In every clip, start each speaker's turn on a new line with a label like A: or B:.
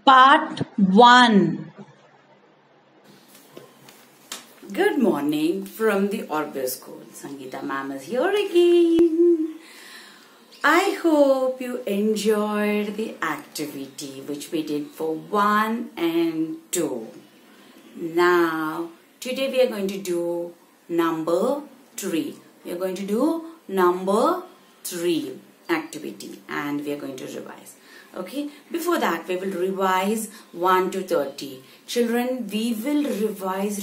A: Part 1.
B: Good morning from the Orbis School. Sangeeta ma'am is here again. I hope you enjoyed the activity which we did for 1 and 2. Now, today we are going to do number 3. We are going to do number 3 activity and we are going to revise. Okay, before that we will revise 1 to 30. Children, we will revise.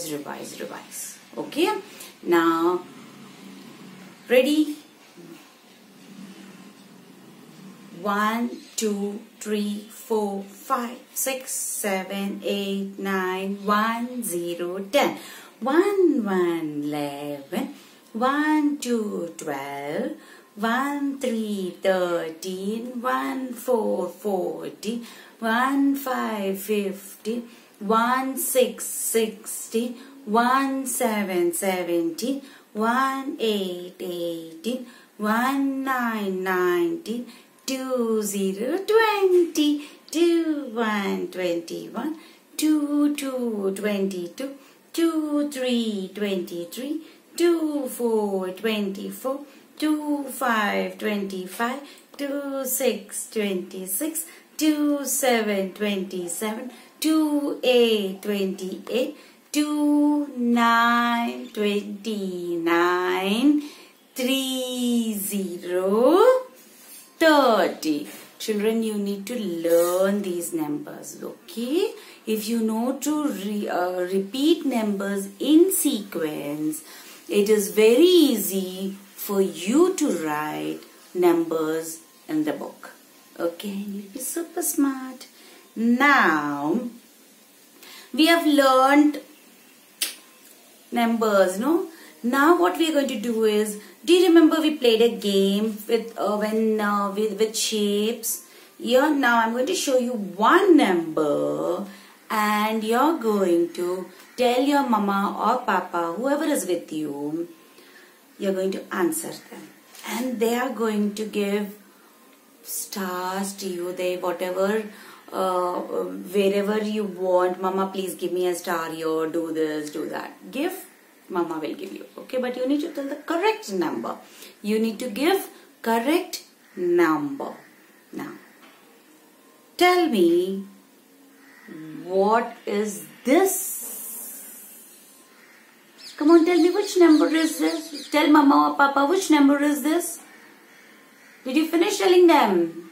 B: Okay, now ready? 1, 2, 3, 4, 5, 6, 7, 8, 9, 1, 0, 10. 1, 1, 11. 1, 2, 12. 1, 3, 13. 1, 4, 14. 1, 5, 15. 1, 6, 16. 1, 7, 17. 1, 8, 18. 1, 9, 19. 2, 0, 20. 2, 1, 21. 2, 2, 22. 2, 3, 23. 2, 4, 24. 2, 5, 25. 2, 6, 26. 2, 7, 27. 2, 8, 28. 2, 9, 29. 3, 0, 30. Children, you need to learn these numbers, okay? If you know to repeat numbers in sequence, it is very easy for you to write numbers in the book. Okay, you'll be super smart. Now, we have learned numbers, no? Now what we are going to do is, do you remember we played a game with shapes? Yeah, now I'm going to show you one number and you're going to tell your mama or papa, whoever is with you, you're going to answer them. And they are going to give stars to you. They whatever, wherever you want, mama please give me a star here, do this, do that. Give. Mama will give you. Okay, but you need to tell the correct number. You need to give correct number. Now, tell me, what is this? Come on, tell me which number is this? Tell mama or papa which number is this? Did you finish telling them?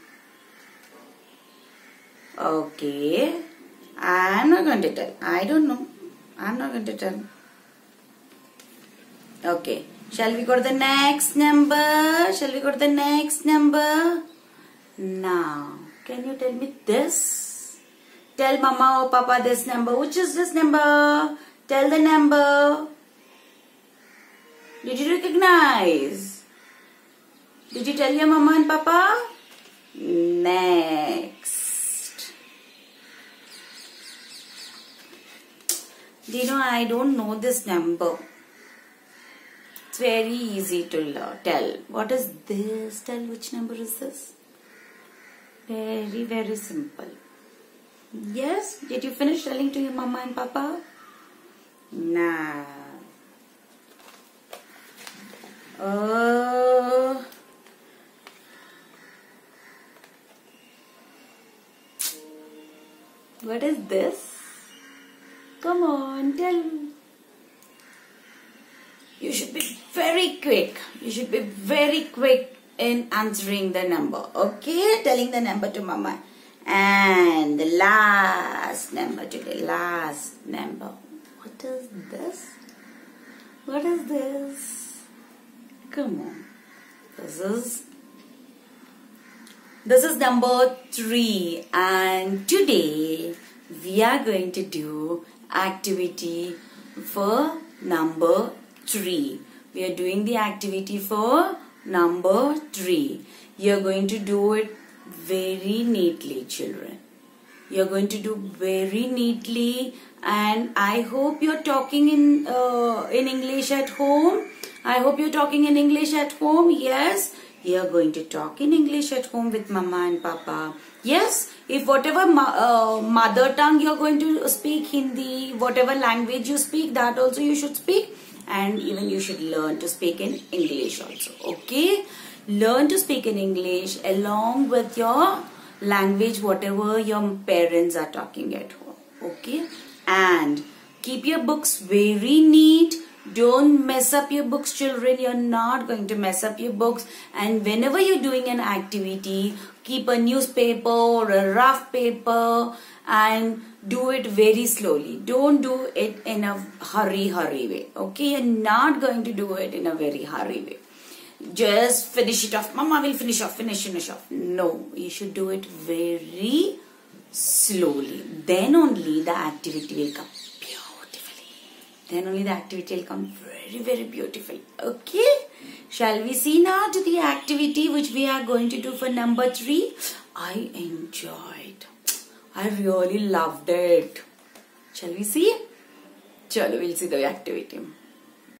B: Okay. I'm not going to tell. I don't know. I'm not going to tell. Okay, shall we go to the next number? Now, can you tell me this? Tell mama or papa this number. Which is this number? Tell the number. Did you recognize? Did you tell your mama and papa? Next. Do you know, I don't know this number. It's very easy to tell. What is this? Tell which number is this? Very, very simple. Yes? Did you finish telling to your mama and papa? Nah. What is this? Come on, tell. You should be very quick. You should be very quick in answering the number. Okay? Telling the number to mama. And the last number today. Last number. What is this? What is this? Come on. This is number 3. And today we are going to do activity for number 3. We are doing the activity for number 3. You are going to do it very neatly, children. You are going to do very neatly, and I hope you are talking in English at home. I hope you are talking in English at home. Yes, You're going to talk in English at home with Mama and Papa. Yes, if whatever mother tongue you're going to speak, Hindi, whatever language you speak, that also you should speak. And even you should learn to speak in English also. Okay? Learn to speak in English along with your language, whatever your parents are talking at home. Okay? And keep your books very neat. Don't mess up your books, children. You're not going to mess up your books. And whenever you're doing an activity, keep a newspaper or a rough paper and do it very slowly. Don't do it in a hurry way. Okay? You're not going to do it in a very hurry way. Just finish it off. Mama will finish off. Finish off. No, you should do it very slowly. Then only the activity will come beautifully. Then only the activity will come very beautifully. Okay? Shall we see now to the activity which we are going to do for number 3? I enjoyed. I really loved it. Shall we see? Chalo, we'll see the activity.